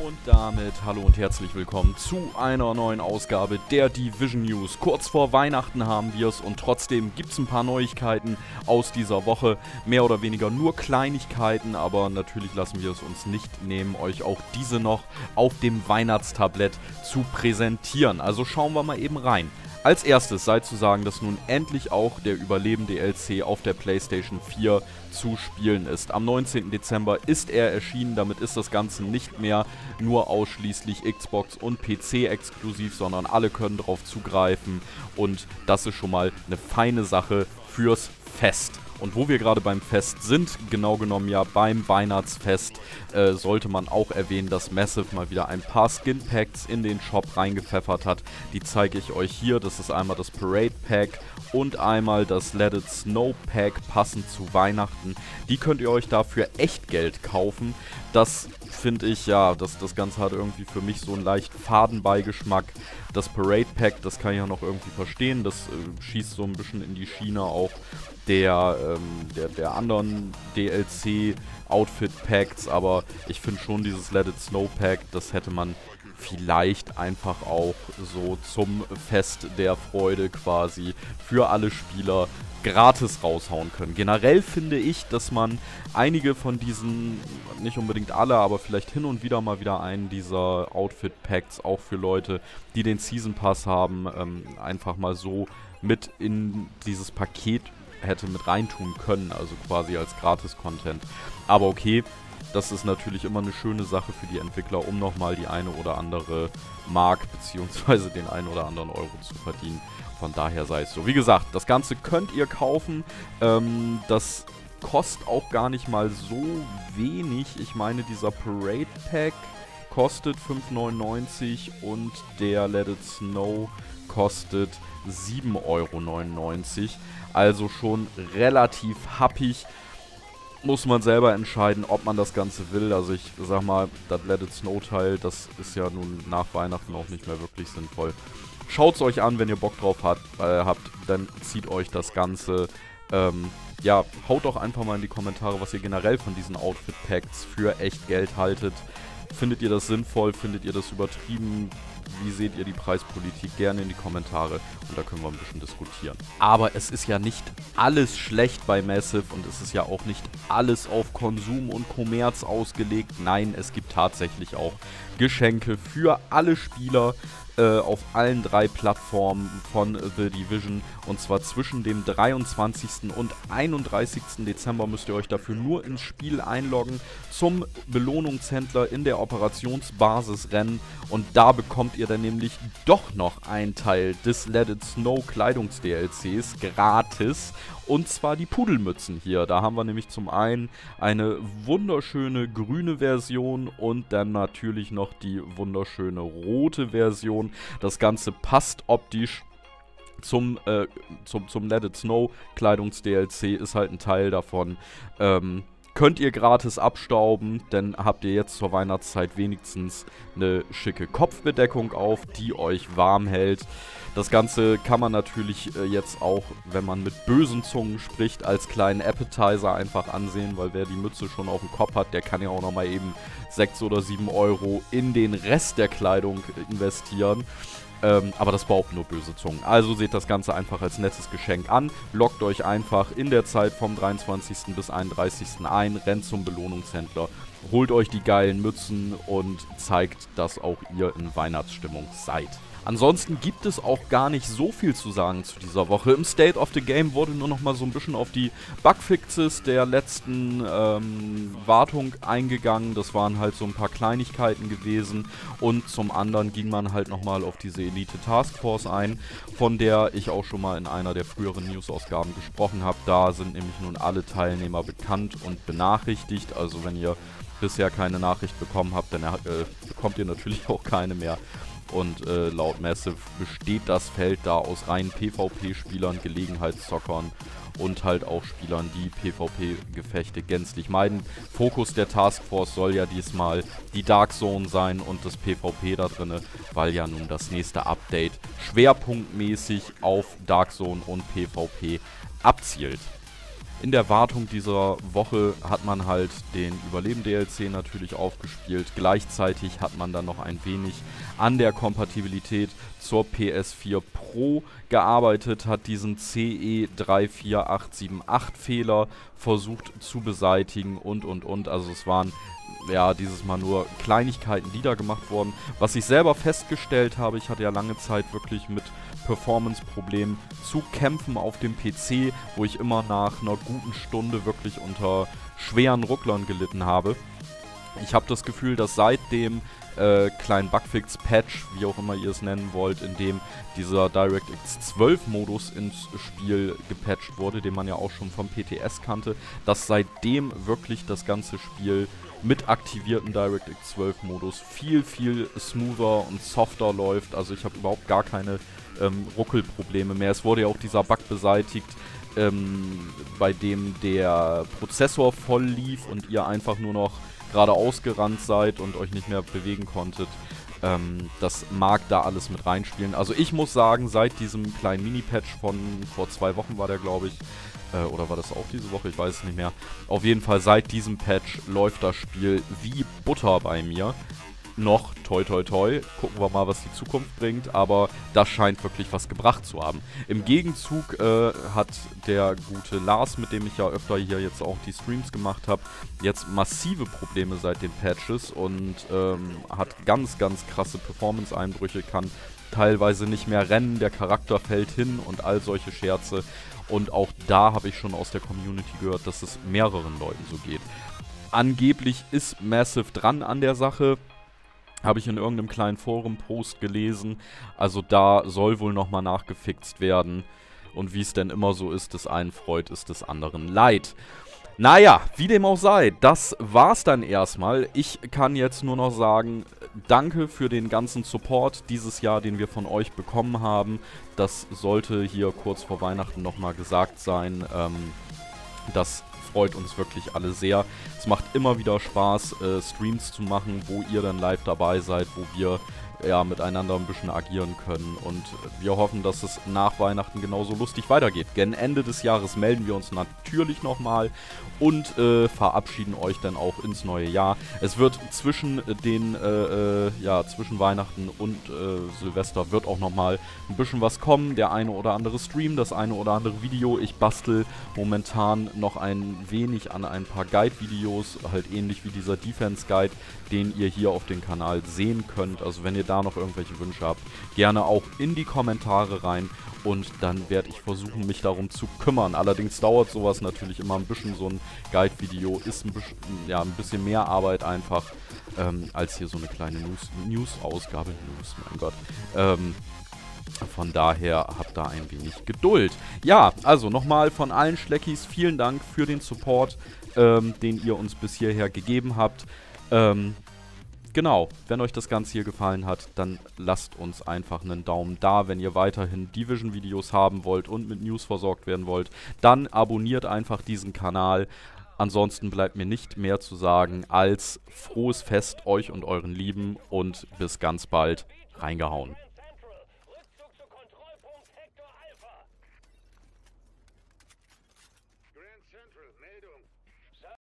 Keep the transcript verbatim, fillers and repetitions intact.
Und damit hallo und herzlich willkommen zu einer neuen Ausgabe der Division News. Kurz vor Weihnachten haben wir es und trotzdem gibt es ein paar Neuigkeiten aus dieser Woche. Mehr oder weniger nur Kleinigkeiten, aber natürlich lassen wir es uns nicht nehmen, euch auch diese noch auf dem Weihnachtstablett zu präsentieren. Also schauen wir mal eben rein. Als erstes sei zu sagen, dass nun endlich auch der Überleben-D L C auf der PlayStation vier zu spielen ist. Am neunzehnten Dezember ist er erschienen, damit ist das Ganze nicht mehr nur ausschließlich Xbox und P C exklusiv, sondern alle können darauf zugreifen und das ist schon mal eine feine Sache fürs Fest. Und wo wir gerade beim Fest sind, genau genommen ja beim Weihnachtsfest, äh, sollte man auch erwähnen, dass Massive mal wieder ein paar Skin-Packs in den Shop reingepfeffert hat. Die zeige ich euch hier. Das ist einmal das Parade Pack und einmal das Let It Snow Pack, passend zu Weihnachten. Die könnt ihr euch dafür Echtgeld kaufen. Das finde ich, ja, das, das Ganze hat irgendwie für mich so einen leicht Fadenbeigeschmack. Das Parade Pack, das kann ich ja noch irgendwie verstehen. Das äh, schießt so ein bisschen in die Schiene auch der, ähm, der, der anderen D L C-Outfit-Packs, aber ich finde schon dieses Let It Snow Pack, das hätte man vielleicht einfach auch so zum Fest der Freude quasi für alle Spieler gratis raushauen können. Generell finde ich, dass man einige von diesen, nicht unbedingt alle, aber vielleicht hin und wieder mal wieder einen dieser Outfit-Packs auch für Leute, die den Season Pass haben, ähm, einfach mal so mit in dieses Paket hätte mit reintun können, also quasi als Gratis-Content. Aber okay, das ist natürlich immer eine schöne Sache für die Entwickler, um nochmal die eine oder andere Mark bzw. den einen oder anderen Euro zu verdienen. Von daher sei es so. Wie gesagt, das Ganze könnt ihr kaufen. Ähm, das kostet auch gar nicht mal so wenig. Ich meine, dieser Parade Pack kostet fünf neunundneunzig und der Let It Snow kostet sieben Euro neunundneunzig. Also schon relativ happig. Muss man selber entscheiden, ob man das Ganze will. Also ich sag mal, das Let It Snow Teil, das ist ja nun nach Weihnachten auch nicht mehr wirklich sinnvoll. Schaut es euch an, wenn ihr Bock drauf hat, äh, habt, dann zieht euch das Ganze. Ähm, ja, haut doch einfach mal in die Kommentare, was ihr generell von diesen Outfit-Packs für echt Geld haltet. Findet ihr das sinnvoll? Findet ihr das übertrieben? Wie seht ihr die Preispolitik? Gerne in die Kommentare und da können wir ein bisschen diskutieren. Aber es ist ja nicht alles schlecht bei Massive und es ist ja auch nicht alles auf Konsum und Kommerz ausgelegt. Nein, es gibt tatsächlich auch Geschenke für alle Spieler äh, auf allen drei Plattformen von The Division. Und zwar zwischen dem dreiundzwanzigsten und einunddreißigsten Dezember müsst ihr euch dafür nur ins Spiel einloggen zum Belohnungshändler in der Operationsbasis rennen. Und da bekommt ihr dann nämlich doch noch einen Teil des Let It Snow Kleidungs-D L Cs gratis. Und zwar die Pudelmützen hier. Da haben wir nämlich zum einen eine wunderschöne grüne Version und dann natürlich noch die wunderschöne rote Version. Das Ganze passt optisch zum, äh, zum, zum Let It Snow Kleidungs-D L C, ist halt ein Teil davon. Ähm, könnt ihr gratis abstauben, denn habt ihr jetzt zur Weihnachtszeit wenigstens eine schicke Kopfbedeckung auf, die euch warm hält. Das Ganze kann man natürlich äh, jetzt auch, wenn man mit bösen Zungen spricht, als kleinen Appetizer einfach ansehen, weil wer die Mütze schon auf dem Kopf hat, der kann ja auch nochmal eben sechs oder sieben Euro in den Rest der Kleidung investieren. Ähm, aber das braucht nur böse Zungen. Also seht das Ganze einfach als nettes Geschenk an. Loggt euch einfach in der Zeit vom dreiundzwanzigsten bis einunddreißigsten ein, rennt zum Belohnungshändler, holt euch die geilen Mützen und zeigt, dass auch ihr in Weihnachtsstimmung seid. Ansonsten gibt es auch gar nicht so viel zu sagen zu dieser Woche. Im State of the Game wurde nur noch mal so ein bisschen auf die Bugfixes der letzten ähm, Wartung eingegangen. Das waren halt so ein paar Kleinigkeiten gewesen. Und zum anderen ging man halt noch mal auf diese Elite Taskforce ein, von der ich auch schon mal in einer der früheren News-Ausgaben gesprochen habe. Da sind nämlich nun alle Teilnehmer bekannt und benachrichtigt. Also wenn ihr bisher keine Nachricht bekommen habt, dann äh, bekommt ihr natürlich auch keine mehr. Und äh, laut Massive besteht das Feld da aus reinen PvP-Spielern, Gelegenheitszockern und halt auch Spielern, die PvP-Gefechte gänzlich meiden. Fokus der Taskforce soll ja diesmal die Dark Zone sein und das PvP da drinne, weil ja nun das nächste Update schwerpunktmäßig auf Dark Zone und PvP abzielt. in der Wartung dieser Woche hat man halt den Überleben-D L C natürlich aufgespielt. Gleichzeitig hat man dann noch ein wenig an der Kompatibilität zur P S vier Pro gearbeitet, hat diesen C E drei vier acht sieben acht Fehler versucht zu beseitigen und und und. Also es waren ja dieses Mal nur Kleinigkeiten, die da gemacht wurden. Was ich selber festgestellt habe, ich hatte ja lange Zeit wirklich mit Performance-Problemen zu kämpfen auf dem P C, wo ich immer nach einer guten Stunde wirklich unter schweren Rucklern gelitten habe. Ich habe das Gefühl, dass seit dem äh, kleinen Bugfix-Patch, wie auch immer ihr es nennen wollt, in dem dieser DirectX zwölf Modus ins Spiel gepatcht wurde, den man ja auch schon vom P T S kannte, dass seitdem wirklich das ganze Spiel mit aktivierten DirectX zwölf Modus viel, viel smoother und softer läuft. Also ich habe überhaupt gar keine ähm, Ruckelprobleme mehr. Es wurde ja auch dieser Bug beseitigt, ähm, bei dem der Prozessor voll lief und ihr einfach nur noch geradeaus gerannt seid und euch nicht mehr bewegen konntet. Ähm, das mag da alles mit reinspielen. Also ich muss sagen, seit diesem kleinen Mini-Patch von vor zwei Wochen war der, glaube ich, äh, oder war das auch diese Woche? Ich weiß es nicht mehr. Auf jeden Fall seit diesem Patch läuft das Spiel wie Butter bei mir. Noch, toi toi toi, gucken wir mal, was die Zukunft bringt, aber das scheint wirklich was gebracht zu haben. Im Gegenzug äh, hat der gute Lars, mit dem ich ja öfter hier jetzt auch die Streams gemacht habe, jetzt massive Probleme seit den Patches und ähm, hat ganz, ganz krasse Performance-Einbrüche, kann teilweise nicht mehr rennen, der Charakter fällt hin und all solche Scherze. Und auch da habe ich schon aus der Community gehört, dass es mehreren Leuten so geht. Angeblich ist Massive dran an der Sache. Habe ich in irgendeinem kleinen Forum-Post gelesen. Also da soll wohl nochmal nachgefixt werden. Und wie es denn immer so ist, des einen freut, ist des anderen leid. Naja, wie dem auch sei, das war's dann erstmal. Ich kann jetzt nur noch sagen, danke für den ganzen Support dieses Jahr, den wir von euch bekommen haben. Das sollte hier kurz vor Weihnachten nochmal gesagt sein. Ähm, das freut uns wirklich alle sehr. Es macht immer wieder Spaß, äh, Streams zu machen, wo ihr dann live dabei seid, wo wir ja miteinander ein bisschen agieren können. Und wir hoffen, dass es nach Weihnachten genauso lustig weitergeht. Gen Ende des Jahres melden wir uns natürlich nochmal und äh, verabschieden euch dann auch ins neue Jahr. Es wird zwischen den, äh, äh, ja, zwischen Weihnachten und äh, Silvester wird auch nochmal ein bisschen was kommen. Der eine oder andere Stream, das eine oder andere Video. Ich bastel momentan noch ein wenig an ein paar Guide-Videos, halt ähnlich wie dieser Defense-Guide, den ihr hier auf dem Kanal sehen könnt. Also wenn ihr da noch irgendwelche Wünsche habt, gerne auch in die Kommentare rein und dann werde ich versuchen, mich darum zu kümmern. Allerdings dauert sowas natürlich immer ein bisschen, so ein Guide-Video ist ein bisschen, ja, ein bisschen mehr Arbeit einfach, ähm, als hier so eine kleine News-Ausgabe. News, mein Gott. Ähm, Von daher habt da ein wenig Geduld. Ja, also nochmal von allen Schleckis vielen Dank für den Support, ähm, den ihr uns bis hierher gegeben habt. Ähm, genau, wenn euch das Ganze hier gefallen hat, dann lasst uns einfach einen Daumen da. Wenn ihr weiterhin Division-Videos haben wollt und mit News versorgt werden wollt, dann abonniert einfach diesen Kanal. Ansonsten bleibt mir nicht mehr zu sagen als frohes Fest euch und euren Lieben und bis ganz bald. Reingehauen.